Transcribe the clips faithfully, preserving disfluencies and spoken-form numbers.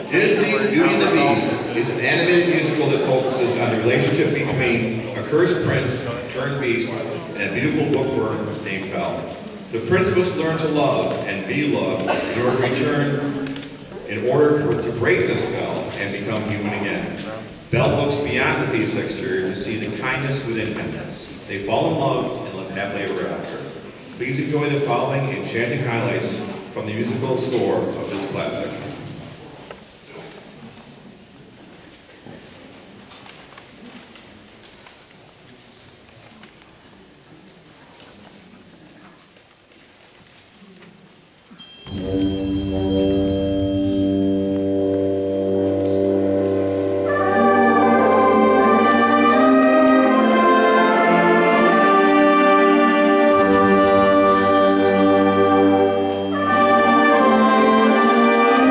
Disney's Beauty and the Beast is an animated musical that focuses on the relationship between a cursed prince turned beast and a beautiful bookworm named Belle. The prince must learn to love and be loved in order to return, in order for, to break the spell and become human again. Belle looks beyond the beast's exterior to see the kindness within him. They fall in love and live happily ever after. Please enjoy the following enchanting highlights from the musical score of this classic. Thank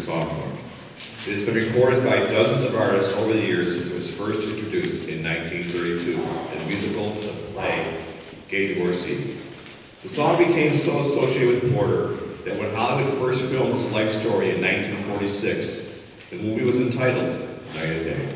songbook. It has been recorded by dozens of artists over the years since it was first introduced in nineteen thirty-two in the musical the play Gay Divorcee. The song became so associated with Porter that when Hollywood first filmed his life story in nineteen forty-six, the movie was entitled Narrated.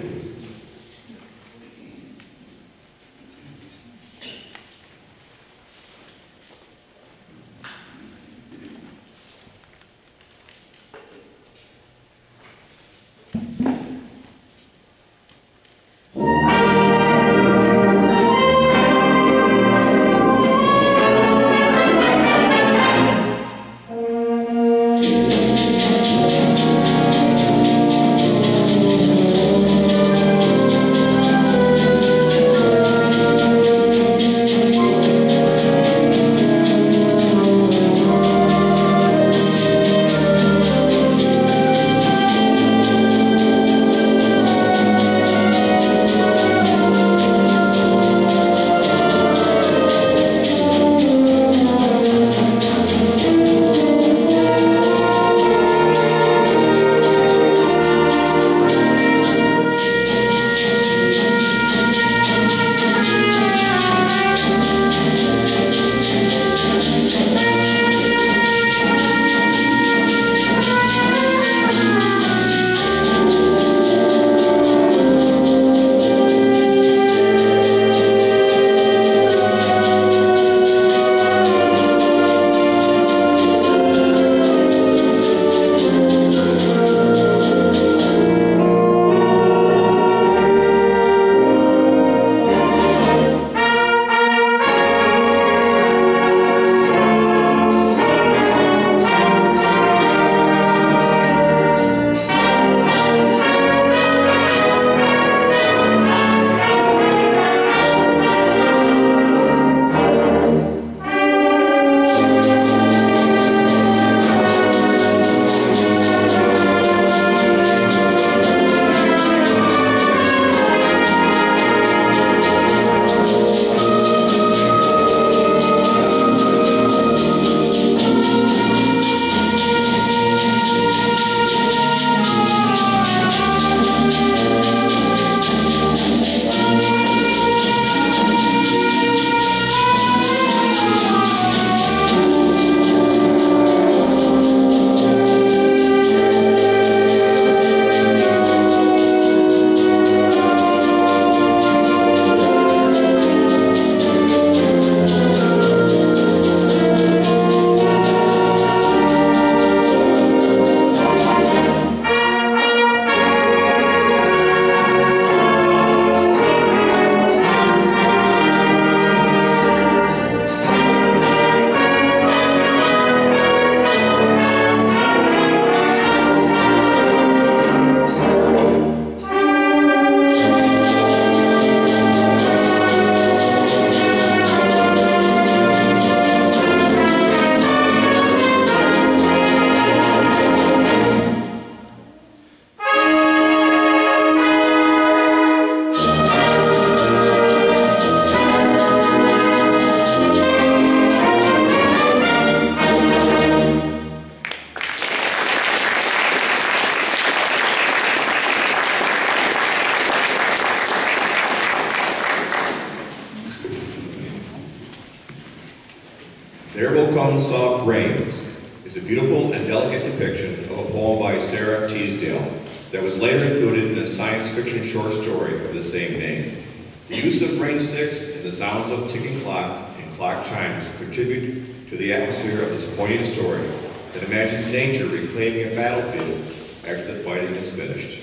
There Will Come Soft Rains is a beautiful and delicate depiction of a poem by Sarah Teasdale that was later included in a science fiction short story of the same name. The use of rain sticks and the sounds of ticking clock and clock chimes contribute to the atmosphere of this poignant story that imagines nature reclaiming a battlefield after the fighting is finished.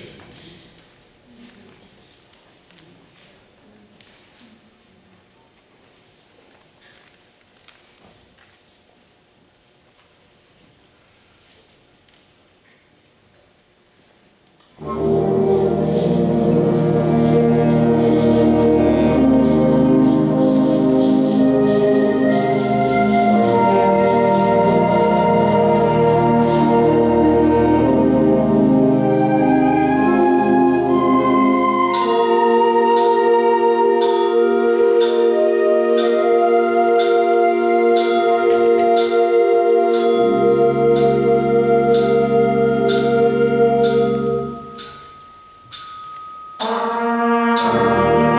Bye.